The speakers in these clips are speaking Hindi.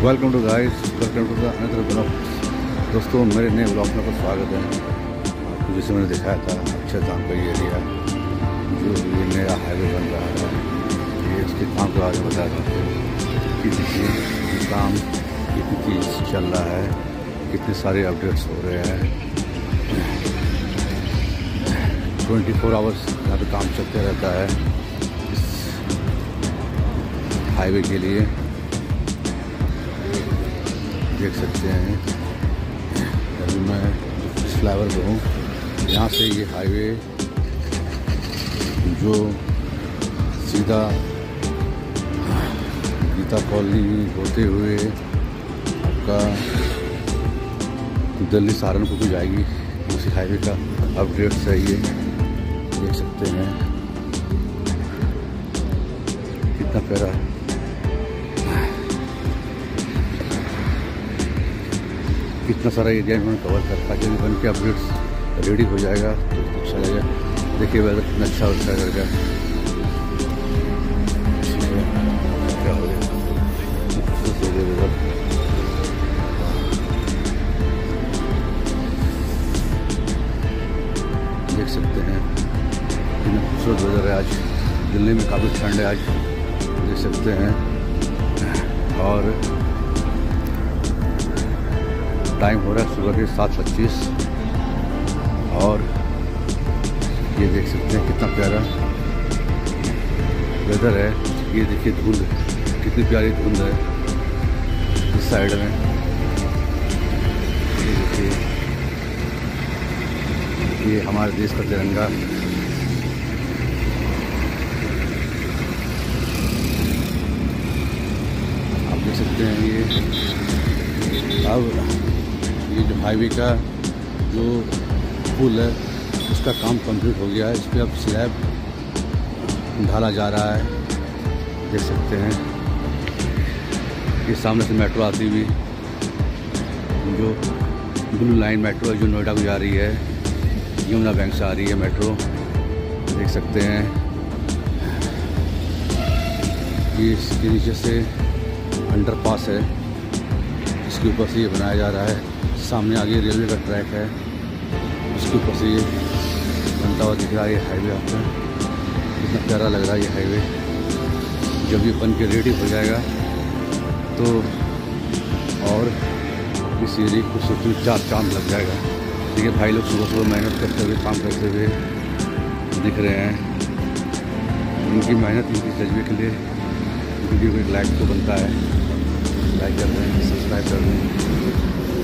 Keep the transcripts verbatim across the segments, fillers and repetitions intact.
Welcome to guys, welcome to the another blog. दोस्तों, मेरे नए ब्लॉग में आपका स्वागत है। आपको जैसे मैंने दिखाया था अक्षरधाम का ये एरिया जो ये नया हाईवे बन रहा है, ये इसके काम के बारे में बता रहा हूँ कि देखिए ये काम कितनी चीज़ चल रहा है, कितने सारे अपडेट्स हो रहे हैं। ट्वेंटी फोर आवर्स यहाँ पर काम चलते रहता है इस हाईवे के लिए। देख सकते हैं अभी मैं इस फ्लाईओवर पे हूँ। यहाँ से ये हाईवे जो सीधा गीता कॉलोनी होते हुए आपका दिल्ली सहारनपुर को जाएगी, उसी हाईवे का अपडेट्स है ये। देख सकते हैं कितना प्यारा है। कितना सारा एरिया इन्होंने कवर कर रखा है। जब बन के अपडेट्स रेडी हो जाएगा तो अच्छा लगेगा। देखिए वेदर कितना अच्छा होता है करके क्या हो गया वेदर। देख सकते हैं कितना खूबसूरत वेदर है आज। दिल्ली में काफ़ी ठंड है आज, देख सकते हैं। और टाइम हो रहा है सुबह के सात पच्चीस और ये देख सकते हैं कितना प्यारा वेदर है। ये देखिए धुंध, कितनी प्यारी धुंध है इस साइड में। ये देखिए ये हमारे देश का तिरंगा। आप देख सकते हैं ये अब ये जो हाईवे का जो पुल है उसका काम कंप्लीट हो गया है। इस पर अब स्लैब ढाला जा रहा है, देख सकते हैं। ये सामने से मेट्रो आती हुई जो ब्लू लाइन मेट्रो है जो नोएडा को जा रही है, यमुना बैंक से आ रही है मेट्रो, देख सकते हैं। ये इसके नीचे से अंडरपास है, इसके ऊपर से ये बनाया जा रहा है। सामने आगे रेलवे का ट्रैक है, उसके ऊपर से ये बनता हुआ दिख रहा है ये हाईवे। आपका कितना प्यारा लग रहा है ये हाईवे। जब ये बन के रेडी हो जाएगा तो और इस एरिया को सोचने चार चांद लग जाएगा। देखिए भाई लोग सुबह सुबह मेहनत करते हुए, काम करते हुए दिख रहे हैं। उनकी मेहनत, उनकी जज्बे के लिए वीडियो को एक लाइक तो बनता है। लाइक कर रहे हैं, सब्सक्राइब कर रहे हैं।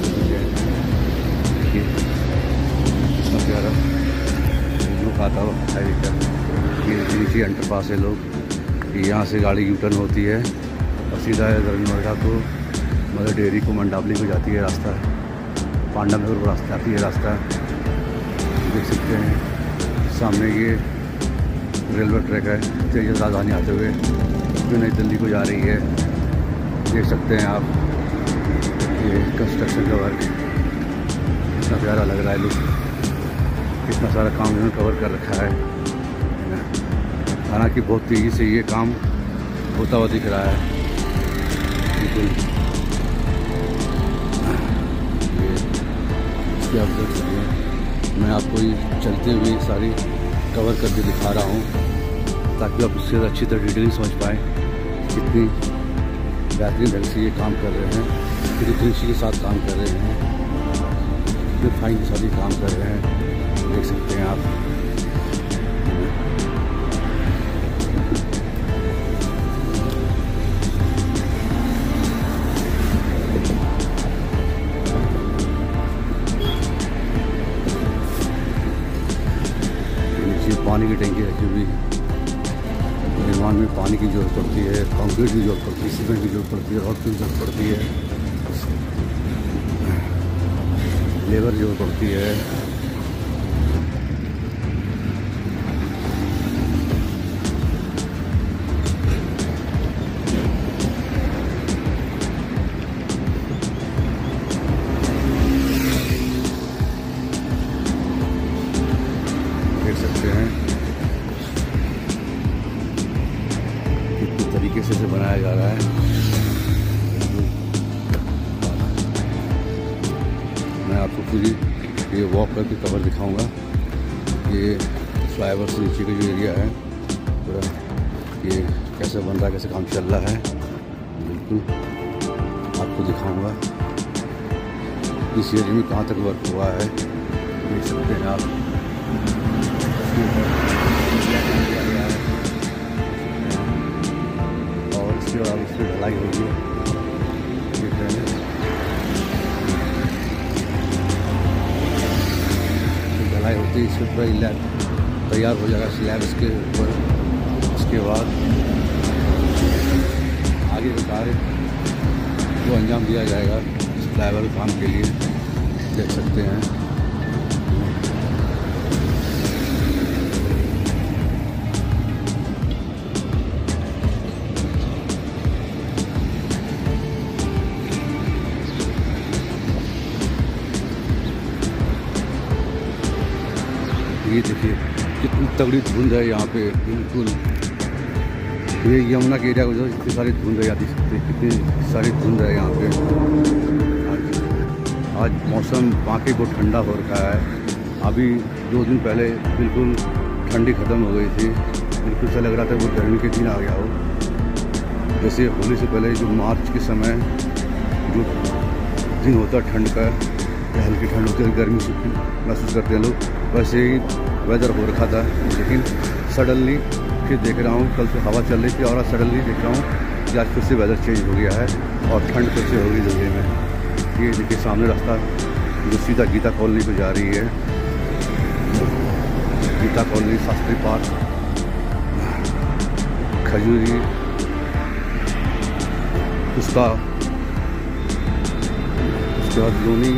कितना प्यारा लुक आता हो हाईवे का। ये नीचे अंडरपास है लोग, यहाँ से गाड़ी यू टर्न होती है और सीधा नोएडा को मदर डेयरी को मंडावली को जाती है रास्ता, पांडा नगर को रास्ता आती है रास्ता। देख सकते हैं सामने ये रेलवे ट्रैक है, तेज राजधानी आते हुए जो नई दिल्ली को जा रही है। देख सकते हैं आप ये कंस्ट्रक्शन का वर्क कितना प्यारा लग रहा है। लुक कितना सारा काम इन्होंने कवर कर रखा है। हालांकि बहुत तेज़ी से ये काम होता हुआ दिख रहा है बिल्कुल। ये इसके आप देख सकते हैं, मैं आपको ये चलते हुए सारी कवर करके दिखा रहा हूँ ताकि आप इससे अच्छी तरह डिटेलिंग समझ पाएँ कितनी बेहतरीन ढंग से ये काम कर रहे हैं, कितनी फिनिशिंग के साथ काम कर रहे हैं, कितने फाइन के साथ ये काम कर रहे हैं। देख सकते हैं आप। नीचे पानी की टंकी रखी हुई। निर्माण में पानी की जरूरत पड़ती है, कंक्रीट की जरूरत पड़ती है, सीमेंट की जरूरत पड़ती है, रॉड की जरूरत पड़ती है, लेबर की जरूरत पड़ती है। देख सकते हैं कितनी तरीके से बनाया जा रहा है। आपको पूरी ये वॉक करके कवर दिखाऊंगा। ये फ्लाईओवर से नीचे का जो एरिया है पूरा ये कैसे बन रहा है, कैसे काम चल रहा है, बिल्कुल आपको दिखाऊंगा। इस एरिया में कहाँ तक वर्क हुआ है देख सकते हैं आप। और इसके बाद उसकी ढलाई होगी, देख रहे हैं ढलाई होती है। इसके ऊपर लैब तैयार हो जाएगा स्लैब इसके ऊपर। उसके बाद आगे का कार्य को अंजाम दिया जाएगा इस फ्लाईओवर काम के लिए, देख सकते हैं। ये देखिए कितनी तगड़ी धुंध है यहाँ पे, बिल्कुल ये यमुना के एरिया को जो इतनी सारी धुंध है, देख सकते हैं कितनी सारी धुंध है यहाँ पे। आज आज मौसम बाकी बहुत ठंडा हो रखा है। अभी दो दिन पहले बिल्कुल ठंडी ख़त्म हो गई थी, बिल्कुल से लग रहा था वो गर्मी के दिन आ गया हो। जैसे होली से पहले जो मार्च के समय जो दिन होता है ठंड का, हल्की ठंड होती है, गर्मी से महसूस करते हैं लोग, वैसे ही वेदर हो रखा था। लेकिन सडनली फिर देख रहा हूँ, कल से हवा चल रही थी और आज सडनली देख रहा हूँ कि आज फिर से वेदर चेंज हो गया है और ठंड फिर से होगी जगह में। ये देखिए सामने रास्ता जो सीधा गीता कॉलोनी को जा रही है, गीता कॉलोनी, शास्त्री पार्क, खजूरी, उसका उसके बाद लोनी,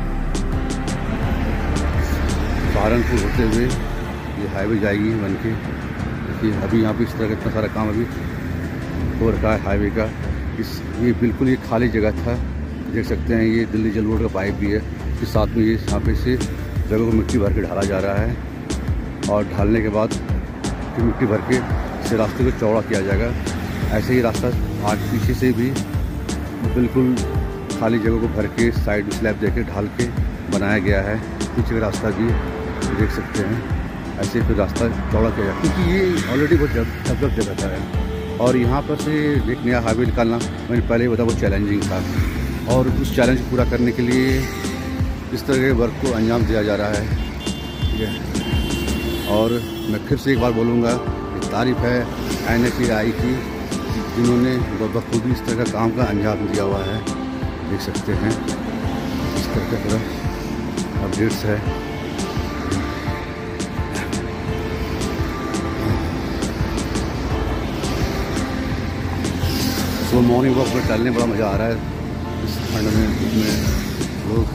सहारनपुर होते हुए ये हाईवे जाएगी बन के। देखिए अभी यहाँ पे इस तरह का इतना सारा काम अभी हो रखा है हाईवे का। इस ये बिल्कुल ये खाली जगह था, देख सकते हैं। ये दिल्ली जल बोर्ड का पाइप भी है, फिर साथ में ये यहाँ पे से जगह को मिट्टी भर के ढाला जा रहा है और ढालने के बाद फिर मिट्टी भर के इस रास्ते को चौड़ा किया जाएगा। ऐसे ही रास्ता आगे पीछे से भी बिल्कुल खाली जगह को भर के साइड स्लैब दे के ढाल के बनाया गया है। पीछे का रास्ता भी देख सकते हैं, ऐसे फिर रास्ता चौड़ा किया जाए, क्योंकि ये ऑलरेडी बहुत डेवलप जगह था है। और यहाँ पर से एक नया हाईवे निकालना, मैंने पहले ही बताया, वो चैलेंजिंग था और उस चैलेंज को पूरा करने के लिए इस तरह के वर्क को अंजाम दिया जा रहा है, ठीक है। और मैं फिर से एक बार बोलूँगा, तारीफ़ है एन एच ए आई की, जिन्होंने बखूबी इस तरह का काम का अंजाम दिया हुआ है, देख सकते हैं। इस तरह का पूरा अपडेट्स है। तो मॉर्निंग वॉक पर टहलने बड़ा मज़ा आ रहा है इस ठंड में, जिसमें लोग,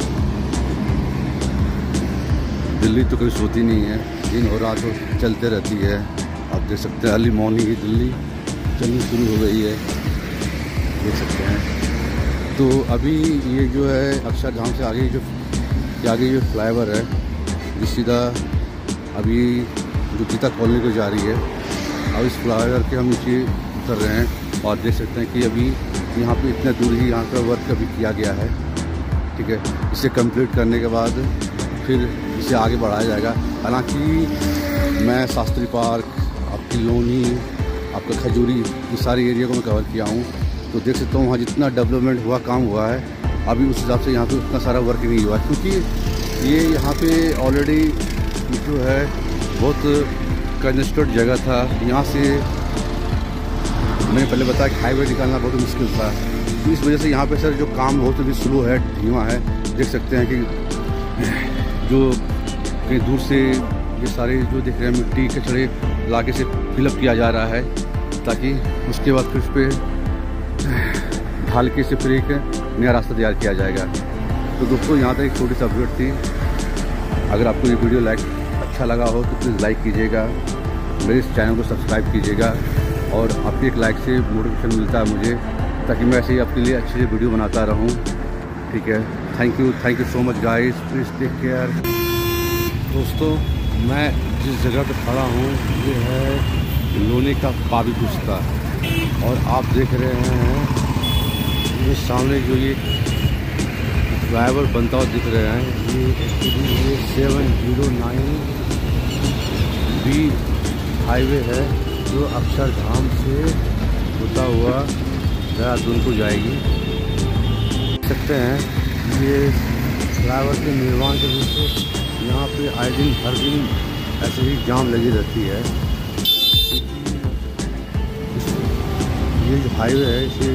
दिल्ली तो कभी सोती नहीं है, दिन हो रहा तो चलते रहती है। आप देख सकते हैं अर्ली मॉर्निंग ही दिल्ली चलनी शुरू हो गई है, देख सकते हैं। तो अभी ये जो है अक्षरधाम से आगे जो आगे जो फ्लाईओवर है, जो सीधा अभी जो गीता कॉलोनी को जा रही है, अब इस फ्लाईओवर के हम नीचे उतर रहे हैं और देख सकते हैं कि अभी यहाँ पे इतने दूर ही यहाँ का वर्क अभी किया गया है, ठीक है। इसे कंप्लीट करने के बाद फिर इसे आगे बढ़ाया जाएगा। हालांकि मैं शास्त्री पार्क, आपकी लोनी, आपका खजूरी, ये सारी एरिया को मैं कवर किया हूँ, तो देख सकता हूँ वहाँ जितना डेवलपमेंट हुआ, काम हुआ है, अभी उस हिसाब से यहाँ पे उतना सारा वर्क नहीं हुआ, क्योंकि ये यहाँ पे ऑलरेडी जो है बहुत कंजेस्टेड जगह था। यहाँ से मैंने पहले बताया कि हाईवे निकालना बहुत मुश्किल था, तो इस वजह से यहाँ पे सर जो काम बहुत भी स्लो है, धीमा है। देख सकते हैं कि जो कहीं दूर से ये सारे जो देख रहे हैं मिट्टी कचड़े इलाके से फिलअप किया जा रहा है, ताकि उसके बाद फिर उस पर ढाल के से फिर एक नया रास्ता तैयार किया जाएगा। तो दोस्तों यहाँ तक एक छोटी सी अपडेट थी। अगर आपको ये वीडियो लाइक अच्छा लगा हो तो प्लीज़ लाइक कीजिएगा, मेरे इस चैनल को सब्सक्राइब कीजिएगा, और आपकी एक लाइक से मोटिवेशन मिलता है मुझे, ताकि मैं ऐसे ही आपके लिए अच्छी वीडियो बनाता रहूँ, ठीक है। Thank you thank you so much guys, please take care. दोस्तों मैं जिस जगह पर खड़ा हूँ ये है लोनी का पावी पुस्ता, और आप देख रहे हैं ये सामने जो ये फ्लाईओवर बनता हुआ दिख रहे हैं। ये एक्चुअली ये seven zero nine B highway है जो अक्षरधाम से होता हुआ देहरादून को जाएगी। देख सकते हैं ये फ्लाईओवर के निर्माण के वजह से यहाँ पे आए दिन हर दिन ऐसे ही जाम लगी रहती है। ये जो हाईवे है इसे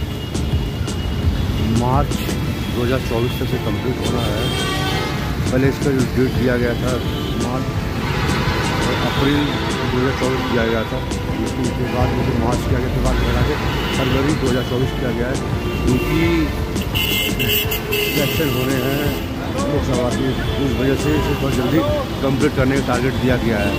मार्च दो हज़ार चौबीस तक से कंप्लीट होना है। पहले इसका जो डेट दिया गया था मार्च और अप्रैल दो हज़ार चौबीस दिया गया था, लेकिन उसके बाद मुझे मार्च किया गया, उसके बाद बढ़ा के फरवरी दो हज़ार चौबीस किया गया है, क्योंकि इलेक्शन होने हैं लोकसभा की, उस वजह से इसे बहुत जल्दी कंप्लीट करने का टारगेट दिया गया है।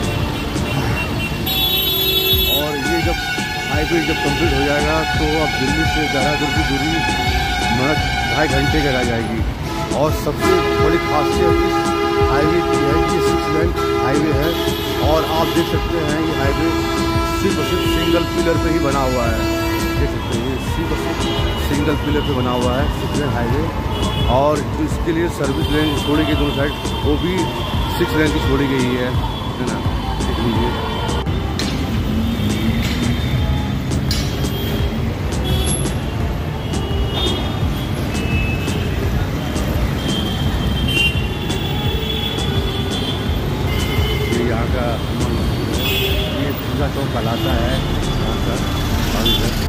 और ये जब हाईवे जब कंप्लीट हो जाएगा तो अब दिल्ली से देहरादून की दूरी मतलब ढाई घंटे के रह जाएगी। और सबसे बड़ी खासियत इस हाईवे की है कि सिक्स लेन हाईवे है और आप देख सकते हैं ये हाईवे सिर्फ और सिर्फ सिंगल पिलर पे ही बना हुआ है। देख सकते हैं ये सिर्फ और सिर्फ सिंगल पिलर पे बना हुआ है सिक्स लेन हाईवे। और इसके लिए सर्विस लेन छोड़ी गई दोनों साइड, वो भी सिक्स लेन की छोड़ी गई है, है ना। देख लीजिए यहाँ का ये पूरा चौक कहलाता है यहाँ का कारीगर।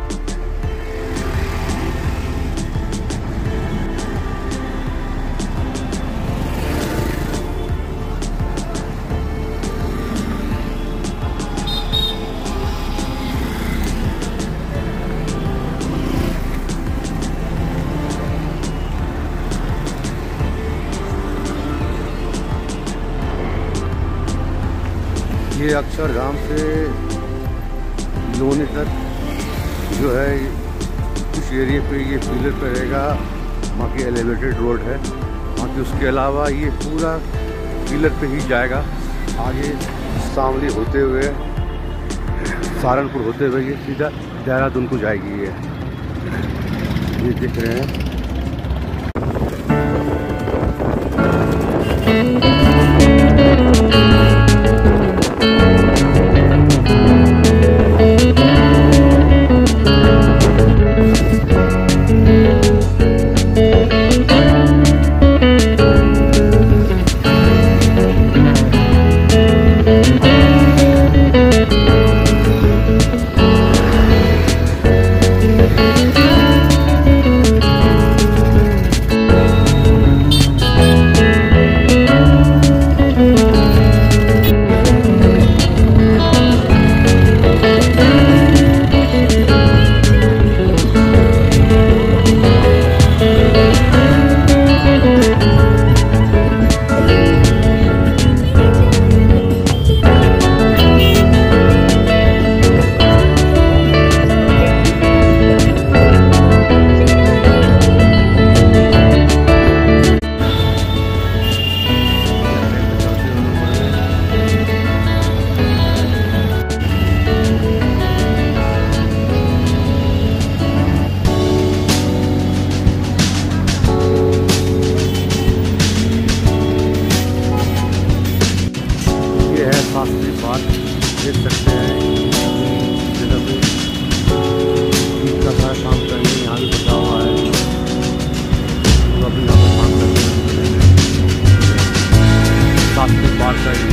ये अक्षरधाम से लोनी तक जो है कुछ एरिया पे ये पिलर पे रहेगा, बाकी एलिवेटेड रोड है। बाकी उसके अलावा ये पूरा पिलर पे ही जाएगा। आगे शामली होते हुए सहारनपुर होते हुए ये सीधा देहरादून को जाएगी। ये ये देख रहे हैं। देख सकते हैं जगह पे इतना सारा काम करने यहाँ भी बचा हुआ है, तो अभी यहाँ पर काम करते हैं। सात पार्क का